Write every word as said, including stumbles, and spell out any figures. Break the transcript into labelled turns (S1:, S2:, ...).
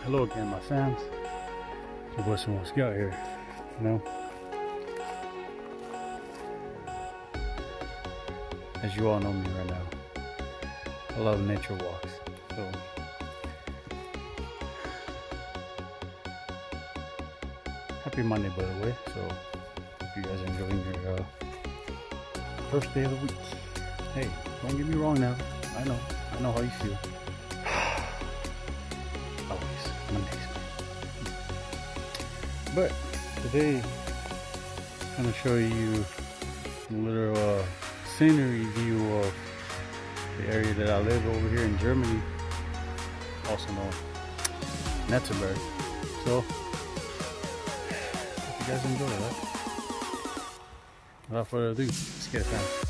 S1: hello again, my fams. Your boy Simone Scout here. You know, as you all know me right now, I love nature walks. So happy Monday, by the way. So hope you guys are enjoying your uh, first day of the week. Hey, don't get me wrong now. I know, I know how you feel. Always Mondays. But today I'm going to show you a little uh, scenery view of the area that I live over here in Germany, also known as Netzeberg. So hope you guys enjoy that. Without further ado, let's get it done.